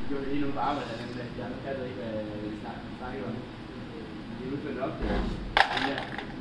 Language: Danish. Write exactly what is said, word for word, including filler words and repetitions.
gjorde det lige nu på arbejde, men de andre kan ikke, hvad vi snakker om. De er udført op der.